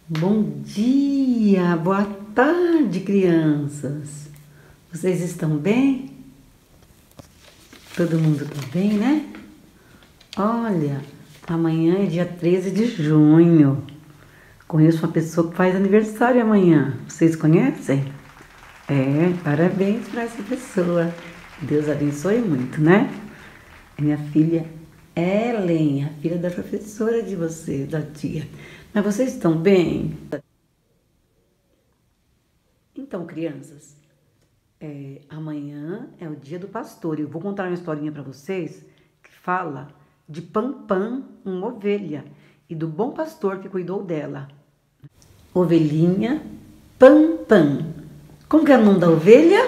Bom dia, boa tarde, crianças. Vocês estão bem? Todo mundo está bem, né? Olha, amanhã é dia 13 de junho. Conheço uma pessoa que faz aniversário amanhã. Vocês conhecem? Parabéns para essa pessoa. Deus abençoe muito, né? É minha filha Ellen, a filha da professora de vocês, da tia. Mas vocês estão bem? Então, crianças, amanhã é o dia do pastor. Eu vou contar uma historinha para vocês que fala de Pampam, uma ovelha, e do bom pastor que cuidou dela. Ovelhinha Pampam. Como que é o nome da ovelha?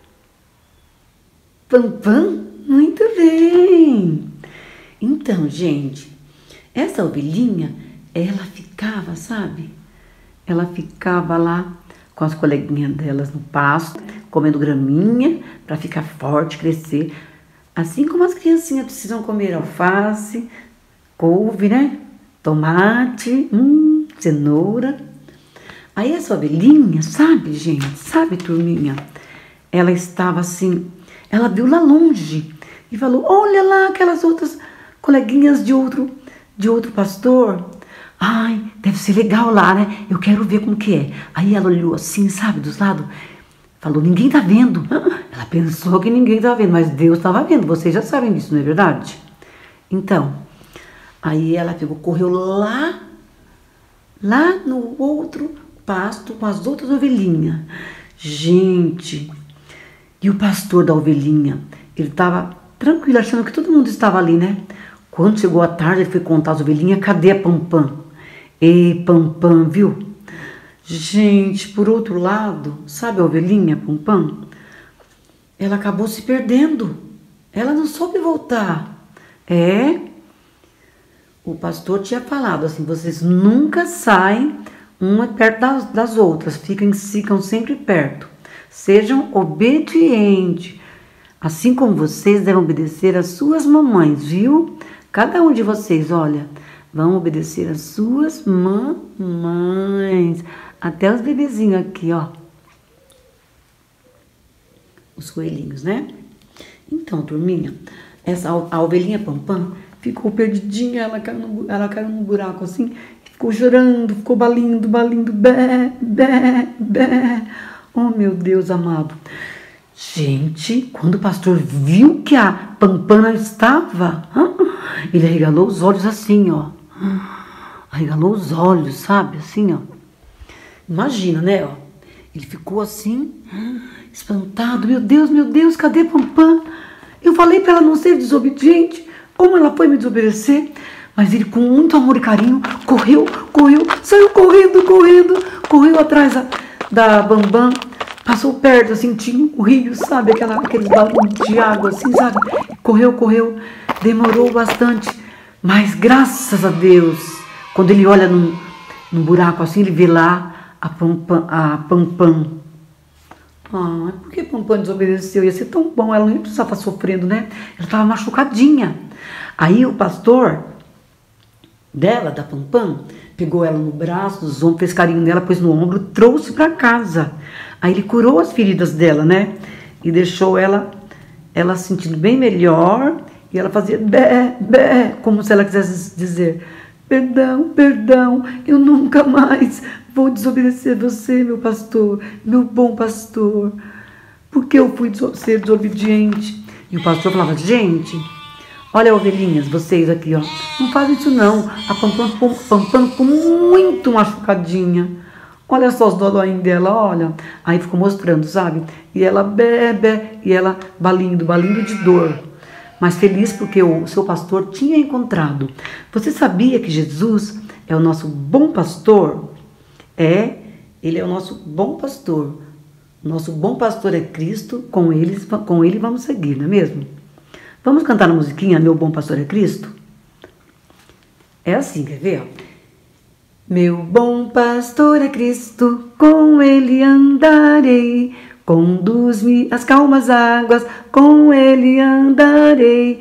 Pampam? Muito bem! Então, gente, essa ovelhinha, ela ficava, sabe? Ela ficava lá com as coleguinhas delas no pasto, comendo graminha para ficar forte, crescer. Assim como as criancinhas precisam comer alface, couve, né? Tomate, cenoura. Aí essa ovelhinha, sabe, gente? Sabe, turminha? Ela estava assim, ela viu lá longe e falou: olha lá aquelas outras coleguinhas de outro pastor. Ai, deve ser legal lá, né? Eu quero ver como que é. Aí ela olhou assim, sabe, dos lados, falou: ninguém tá vendo. Ela pensou que ninguém tava vendo, mas Deus estava vendo. Vocês já sabem disso, não é verdade? Então, aí ela pegou, correu lá no outro pasto com as outras ovelhinhas. Gente, e o pastor da ovelhinha, ele tava tranquilo, achando que todo mundo estava ali, né? Quando chegou a tarde, ele foi contar as ovelhinhas. Cadê a Pampam? Ei, Pampam, viu? Gente, por outro lado, sabe a ovelhinha Pampam? Ela acabou se perdendo. Ela não soube voltar. O pastor tinha falado assim: vocês nunca saem uma perto das outras, ficam sempre perto. Sejam obedientes, assim como vocês devem obedecer às suas mamães, viu? Cada um de vocês, olha, vão obedecer às suas mamães. Até os bebezinhos aqui, ó. Os coelhinhos, né? Então, turminha, a ovelhinha Pampam ficou perdidinha, ela caiu num buraco assim, ficou chorando, ficou balindo, bé, bé, bé. Oh, meu Deus amado. Gente, quando o pastor viu que a Pampam não estava, ele arregalou os olhos assim, ó. Arregalou os olhos, sabe? Assim, ó. Imagina, né? Ó. Ele ficou assim, espantado. Meu Deus, cadê Pampam? Eu falei para ela não ser desobediente. Como ela foi me desobedecer? Mas ele, com muito amor e carinho, correu, saiu correndo, correu atrás da Bambam. Passou perto, assim, tinha um rio, sabe? Aqueles balões de água, assim, sabe? Correu, demorou bastante. Mas, graças a Deus, quando ele olha num buraco assim, ele vê lá a Pampam. Por que Pampam desobedeceu? Ia ser tão bom, ela não ia precisar estar sofrendo, né? Ela estava machucadinha. Aí o pastor dela, da Pampam, pegou ela no braço, nos ombros, fez carinho nela, pôs no ombro, trouxe para casa. Aí ele curou as feridas dela, né? E deixou ela sentindo bem melhor. E ela fazia bé, bé, como se ela quisesse dizer: perdão, eu nunca mais vou desobedecer você, meu pastor, meu bom pastor. Porque eu fui ser desobediente. E o pastor falava: gente, olha, ovelhinhas, vocês aqui, ó, não fazem isso não. A Pampam ficou muito machucadinha. Olha só os dodóinhos dela, olha. Aí ficou mostrando, sabe? E ela bebe, e ela balindo de dor. Mas feliz porque o seu pastor tinha encontrado. Você sabia que Jesus é o nosso bom pastor? Ele é o nosso bom pastor. Nosso bom pastor é Cristo, com ele vamos seguir, não é mesmo? Vamos cantar a musiquinha Meu Bom Pastor é Cristo? É assim, quer ver? Ó. Meu bom pastor é Cristo, com ele andarei, conduz-me às calmas águas, com ele andarei,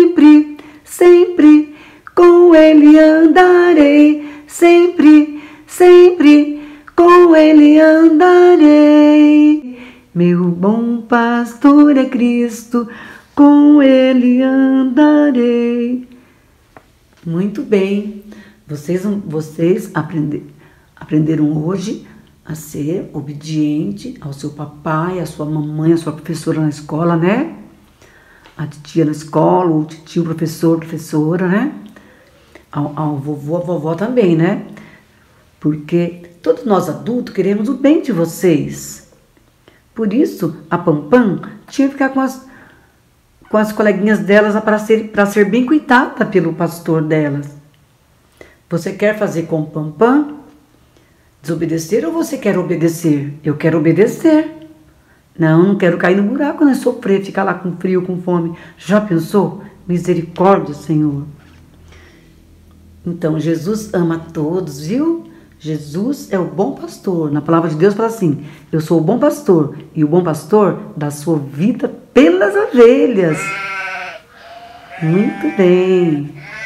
sempre com ele andarei, sempre sempre com ele andarei. Meu bom pastor é Cristo, com ele andarei. Muito bem, vocês aprenderam hoje a ser obediente ao seu papai, à sua mamãe, à sua professora na escola, né? A titia na escola, o tio, professor, professora, né? Ao vovô, a vovó também, né? Porque todos nós adultos queremos o bem de vocês. Por isso, a Pampam tinha que ficar com as coleguinhas delas para ser bem cuidada pelo pastor delas. Você quer fazer com Pampam? Desobedecer ou você quer obedecer? Eu quero obedecer. Não quero cair no buraco, né? Sofrer, ficar lá com frio, com fome. Já pensou? Misericórdia, Senhor. Então, Jesus ama todos, viu? Jesus é o bom pastor. Na palavra de Deus fala assim: eu sou o bom pastor, e o bom pastor dá sua vida pelas ovelhas. Muito bem.